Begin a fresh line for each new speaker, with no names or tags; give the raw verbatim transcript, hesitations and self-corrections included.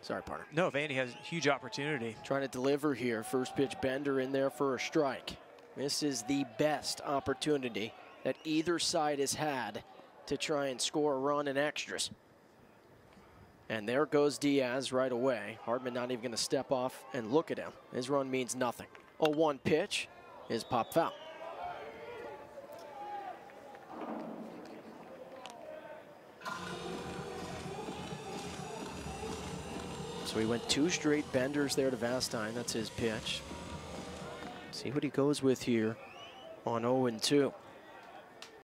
Sorry, partner.
No, Vandy has huge opportunity.
Trying to deliver here. First pitch, Bender in there for a strike. This is the best opportunity that either side has had to try and score a run in extras. And there goes Diaz right away. Hardman not even going to step off and look at him. His run means nothing. oh one pitch is pop foul. So he went two straight benders there to Vastine. That's his pitch. See what he goes with here on oh and two.